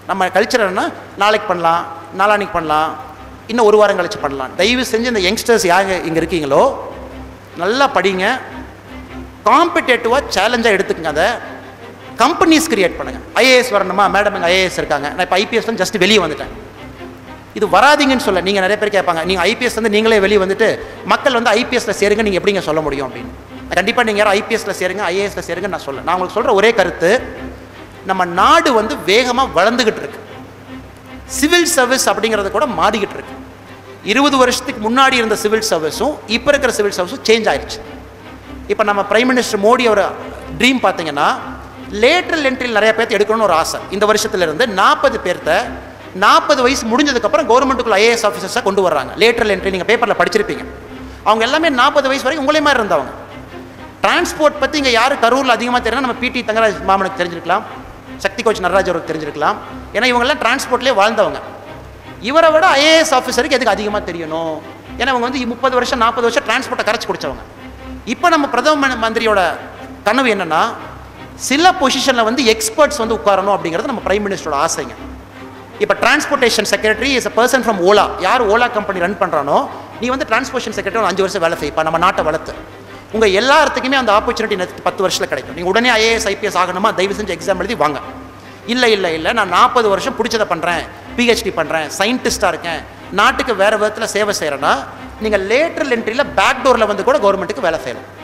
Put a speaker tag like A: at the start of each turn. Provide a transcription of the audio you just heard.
A: நம்ம கல்ச்சர் என்ன, நாளைக்கு பண்ணலாம், நாளான்னைக்கு பண்ணலாம், இன்னும் ஒரு வாரம் கழிச்சு பண்ணலாம். தயவு செஞ்சு இந்த யங்ஸ்டர்ஸ் யார் இங்கே இருக்கீங்களோ நல்லா படிங்க, காம்படேட்டிவாக சேலஞ்சாக எடுத்துக்கங்க. அதை கம்பெனிஸ் கிரியேட் பண்ணுங்கள். ஐஏஎஸ் வரணுமா, மேடம் இங்கே ஐஏஎஸ் இருக்காங்க, நான் இப்போ ஐபிஎஸ் வந்து ஜஸ்ட் வெளியே வந்துட்டேன். இது வராதிங்கன்னு சொல்ல. நீங்கள் நிறைய பேர் கேட்பாங்க, நீங்கள் ஐபிஎஸ் வந்து நீங்களே வெளியே வந்துட்டு மக்கள் வந்து ஐபிஎஸ்ல சேருங்க, நீங்கள் எப்படிங்க சொல்ல முடியும் அப்படின்னு. கண்டிப்பாக நீங்கள் யாரும் ஐபிஎஸ்ல சேருங்க, ஐஏஎஸ்ல சேருங்க நான் சொல்ல. நான் உங்களுக்கு சொல்கிற ஒரே கருத்து, நம்ம நாடு வந்து வேகமாக வளர்ந்துக்கிட்டு இருக்கு. சிவில் சர்வீஸ் அப்படிங்கிறது கூட மாறிக்கிட்டு இருக்கு. 20 வருஷத்துக்கு முன்னாடி இருந்த சிவில் சர்வீஸும் இப்போ இருக்கிற சிவில் சர்வீஸும் சேஞ்ச் ஆயிடுச்சு. இப்போ நம்ம பிரைம் மினிஸ்டர் மோடி ஒரு ட்ரீம் பார்த்தீங்கன்னா, லேட்டரல் என்ட்ரியில் நிறைய பேர்த்து எடுக்கணும்னு ஒரு ஆசை. இந்த வருஷத்துலேருந்து 40 பேர்த்த 40 வயசு முடிஞ்சதுக்கப்புறம் கவர்மெண்ட்டுக்குள்ள ஐஏஎஸ் ஆஃபீஸர்ஸாக கொண்டு வர்றாங்க. லேட்டரல் என்ட்ரி நீங்கள் பேப்பரில் படிச்சிருப்பீங்க. அவங்க எல்லாமே 40 வயசு வரைக்கும் உங்களே மாதிரி இருந்தவங்க. டிரான்ஸ்போர்ட் பற்றி இங்கே யார் கரூரில் அதிகமாக தெரியும், நம்ம பிடி தங்கராஜ் மாமனுக்கு தெரிஞ்சிருக்கலாம், சக்தி கோச் நடராஜ் அவருக்கு தெரிஞ்சிருக்கலாம். ஏன்னா இவங்கெல்லாம் டிரான்ஸ்போர்ட்லேயே வாழ்ந்தவங்க. இவரை விட ஐஏஎஸ் ஆஃபீஸருக்கு எதுக்கு அதிகமாக தெரியணும்? ஏன்னா இவங்க வந்து 30 வருஷம் 40 வருஷம் டிரான்ஸ்போர்ட்டை கரைச்சி குடிச்சவங்க. இப்போ நம்ம பிரதம மந்திரியோட கனவு என்னன்னா, சில பொசிஷனில் வந்து எக்ஸ்பர்ட்ஸ் வந்து உட்காரணும் அப்படிங்கிறது நம்ம பிரைம் மினிஸ்டரோட ஆசைங்க. இப்போ transportation secretary is a person from Ola. யார் ஓலா கம்பெனி ரன் பண்ணுறானோ, நீ வந்து டிரான்ஸ்போர்ட்டேஷன் செக்ரட்டரி ஒரு 5 வருஷம் வேலை செய்ப்பா, நம்ம நாட்டை வளர்த்து. உங்கள் எல்லாத்துக்குமே அந்த ஆப்பர்ச்சுனிட்டி 10 வருஷத்தில் கிடைக்கும். நீங்கள் உடனே ஐஏஎஸ் ஐபிஎஸ் ஆகணுமா, தயவு செஞ்சு எக்ஸாம் எழுதி வாங்க. இல்லை நான் 40 வருஷம் பிடிச்சதை பண்ணுறேன், பிஹெச்டி பண்ணுறேன், சயின்டிஸ்டாக இருக்கேன், நாட்டுக்கு வேறு விதத்தில் சேவை செய்கிறேன்னா, நீங்கள் லேட்டரல் என்ட்ரியில் பேக் டோரில் வந்து கூட கவர்மெண்ட்டுக்கு வேலை செய்யலாம்.